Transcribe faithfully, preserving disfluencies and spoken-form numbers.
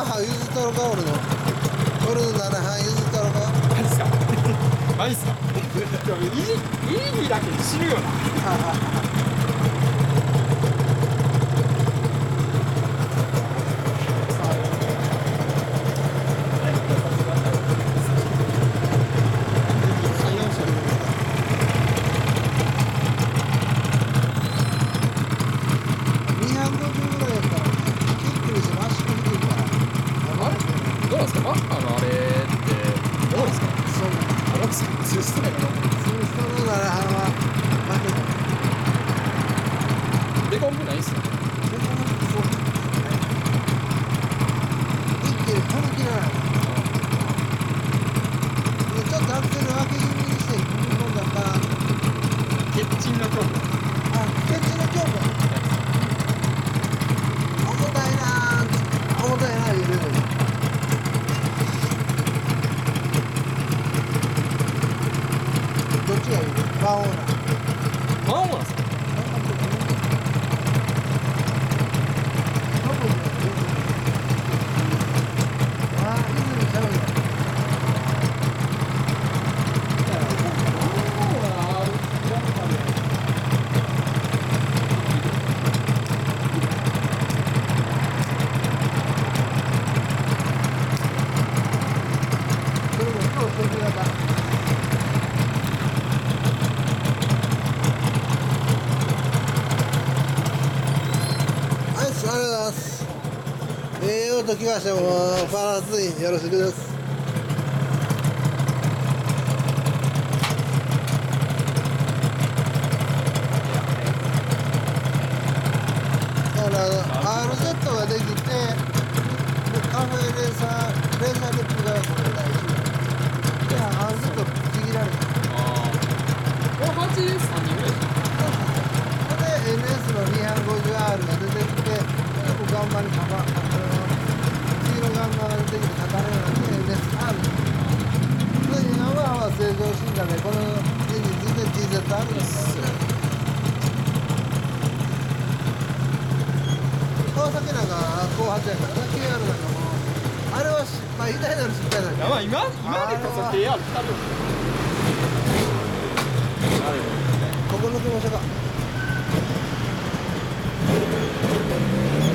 はん譲ったろか、俺の俺のななはん譲ったろか。 マジっすかマジっすかでもいい、いい日だけで死ぬよなデコン部ないっすよね。 一気にこの気がない。ちょっとアクセル分け気味にして踏み込んだから。 ケッチンの強度。 あ、ケッチンの強度。重たいなー。重たいなー言うてる。どっちがいい？ワンオーナー。 ワンオーナーっすか？ ええ音聞かしてもパラツインよろしくです。だから アールゼット ができてカフェレーサーレーサーリップがこれ大事で アールゼット ちぎられた。 ああこれはちさんにんぐらいで エヌエス の にひゃくごじゅうアール が出てきてガンマにかば次のガンマが出てきてかかるように エヌエス アール でヤマハは正常進化でこのエンジンずっと ティーゼット あるんですよ。川崎なんか後発やからな ケーアール なんかもうあれは失敗偉大なる失敗だけどやばい今今でこそ ケーアール 来たるよここ抜きましょうか。